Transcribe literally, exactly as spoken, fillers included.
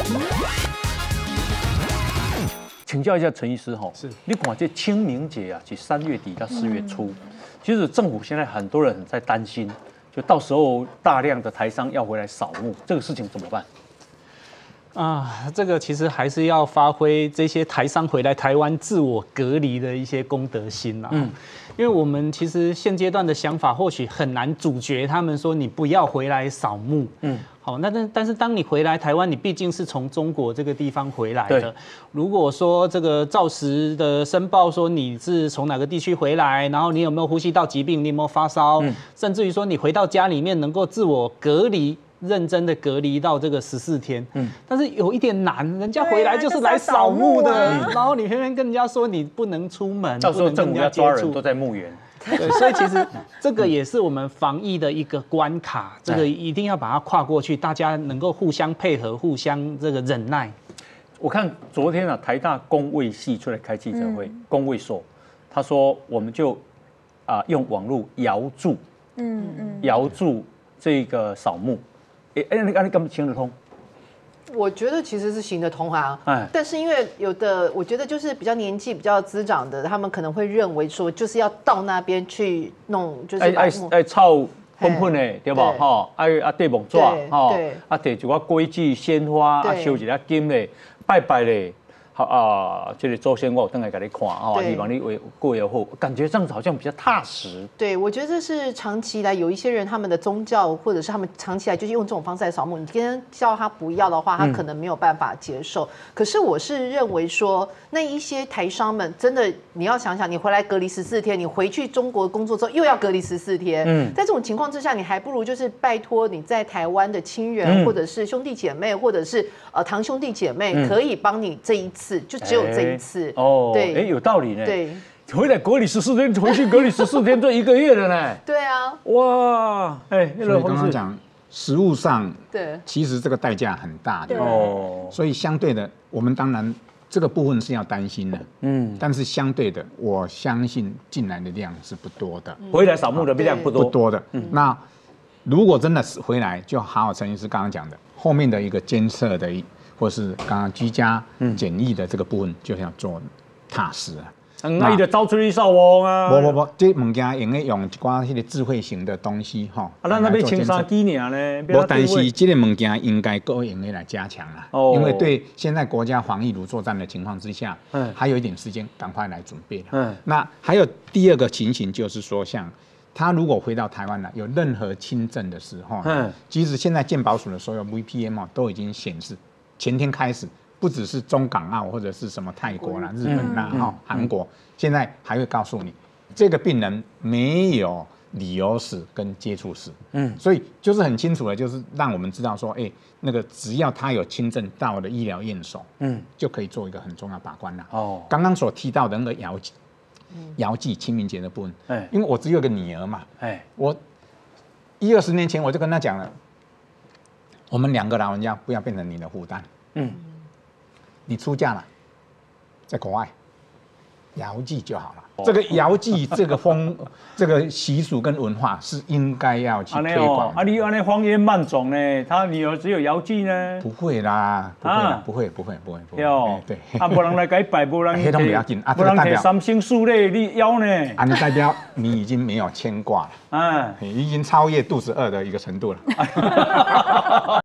请教一下陈医师哈，是你看这清明节啊，是三月底到四月初，嗯、其实政府现在很多人在担心，就到时候大量的台商要回来扫墓，这个事情怎么办？ 啊，这个其实还是要发挥这些台商回来台湾自我隔离的一些公德心啦。嗯，因为我们其实现阶段的想法或许很难阻绝他们说你不要回来扫墓。嗯，好，那但但是当你回来台湾，你毕竟是从中国这个地方回来的。如果说这个照实的申报说你是从哪个地区回来，然后你有没有呼吸道疾病，你有没有发烧，嗯、甚至于说你回到家里面能够自我隔离。认真的隔离到这个十四天，嗯，但是有一点难，人家回来就是来扫墓的，啊、然后你偏偏跟人家说你不能出门， 到时候政府要抓人都在墓园， 对，所以其实这个也是我们防疫的一个关卡，这个一定要把它跨过去，大家能够互相配合，互相这个忍耐。 我看昨天啊，台大公卫系出来开记者会，嗯、公卫所他说我们就啊、呃、用网络遥祝，嗯嗯，遥祝这个扫墓。哎，哎，你你根本行得通？ 我觉得其实是行得通啊，哎，但是因为有的，我觉得就是比较年纪比较滋长的，他们可能会认为说，就是要到那边去弄，就是哎哎哎，操喷喷的，对吧？哈，哎啊，地蒙纸，哈，啊，摕一寡果子、鲜花，啊，烧一粒金嘞，拜拜嘞。好啊，这个周先我等下给你看啊，希望你为过也好，感觉这样子好像比较踏实。 对，我觉得这是长期以来有一些人他们的宗教，或者是他们长期以来就是用这种方式来扫墓。你今天叫他不要的话，他可能没有办法接受。嗯、可是我是认为说，那一些台商们真的，你要想想，你回来隔离十四天，你回去中国工作之后又要隔离十四天。嗯，在这种情况之下，你还不如就是拜托你在台湾的亲人，嗯、或者是兄弟姐妹，或者是呃堂兄弟姐妹，嗯、可以帮你这一次。就只有这一次、欸、 哦，对，哎，有道理呢。 对， 回来隔离十四天，回去隔离十四天，这一个月了呢。 对啊， 哇，哎， 所以刚刚讲实物上， 对， 其实这个代价很大的哦。所以相对的，我们当然这个部分是要担心的，嗯，但是相对的，我相信进来的量是不多的， 回来扫墓的量不多不多的。嗯，那如果真的是回来，就好好陈医师刚刚讲的，后面的一个监测的。或是刚刚居家检疫的这个部分，就是要做踏实啊。 那你的招出去扫墓啊？ 不不不，这物件用的用一寡迄个智慧型的东西哈。 啊，咱那边青沙机呢呢？ 不，但是这个物件应该够用的来加强啊。哦。因为对现在国家防疫如作战的情况之下，嗯，还有一点时间，赶快来准备。嗯。那还有第二个情形就是说，像他如果回到台湾来，有任何轻症的时候，嗯，即使现在健保署的所有 V P M 都已经显示。前天开始，不只是中港澳或者是什么泰国啦、日本啦、哈、韩国，现在还会告诉你，这个病人没有理由史跟接触史，嗯，所以就是很清楚的，就是让我们知道说，哎，那个只要他有轻症到了医疗验收，嗯，就可以做一个很重要把关了。哦，刚刚所提到的那个遥祭，遥祭清明节的部分，哎，因为我只有个女儿嘛，哎，我一二十年前我就跟她讲了。我们两个老人家不要变成你的负担。嗯，你出嫁了，在国外，遥祭就好了。哦、这个遥祭这个风、这个习俗跟文化是应该要去推广。 啊，你安尼荒烟漫种呢？他女儿只有遥祭呢？ 不会啦，不会啦，不会，不会，不会，不会。 哦，对。啊，无人来给拜，无人黑通不要紧，啊， 这个代表三星树嘞，你腰呢？ 啊，你代表你已经没有牵挂了，嗯，已经超越肚子饿的一个程度了。